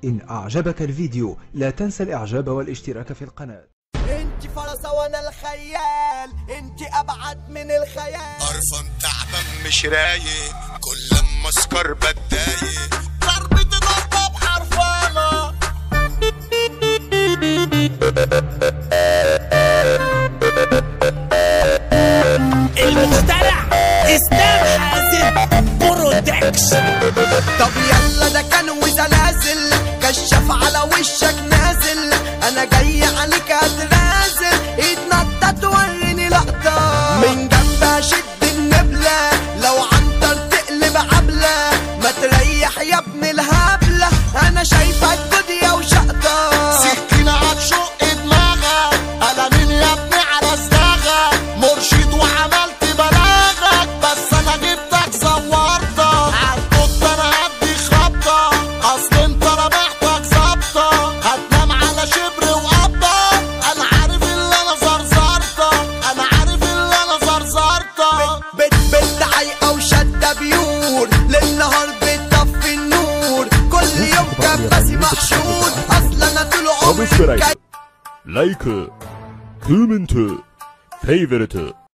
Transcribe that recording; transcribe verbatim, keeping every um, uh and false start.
إن أعجبك الفيديو لا تنسى الإعجاب والاشتراك في القناة. انت فرصة وانا الخيال، انت ابعد من الخيال. قرفان تعبان مش رايق، كل لما اسكر بتضايق. ضربة ضربة بحرفانة. المخترع اسلام حازم برودكشن. طب يلا ده كان وزلازل، كشف على وشك نازل. انا جاي عليك اتنازل، اتنطط وريني لقطة من جنب اشد النبلة. لو عنتر تقلب عبلة، ما تريح يا ابن الهبلة. انا شايفك جدية وشقطة، سكينة هتشق دماغك. قلمين يا ابني على صداغك، مرشد وعملت بلاغك. بس انا جبتك زورتك، عالقط انا هدي خبطة. اصل انت انا محتاج ظبطة، هتنام على شبر وقبضة. انا عارف اللي انا زرزرتك، انا عارف اللي انا زرزرتك. بت بت عايقة وشدة بيور، للنهار بتطفي النور. كل يوم كباسي محشود، اصل انا طول عمري لايك كومنت فيفورت